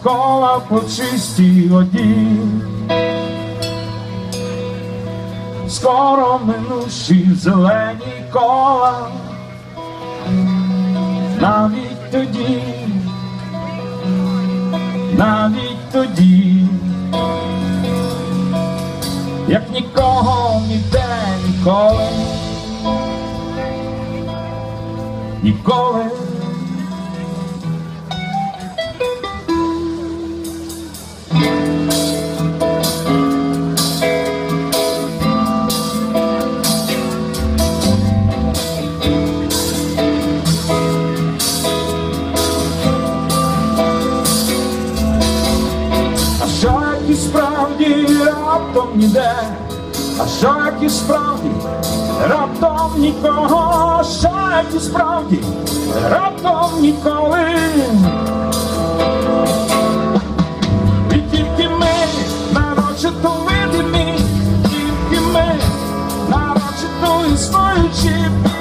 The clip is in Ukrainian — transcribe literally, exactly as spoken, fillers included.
довкола по чистій воді. Скоро минувші зелені кола, навіть тоді, навіть тоді, як нікого ніде ніколи, ніколи. А що як і справді раптом ніде, а що як і справді раптом нікого, що як і справді раптом ніколи. І тільки ми нарочито видимі, тільки ми нарочито існуючі.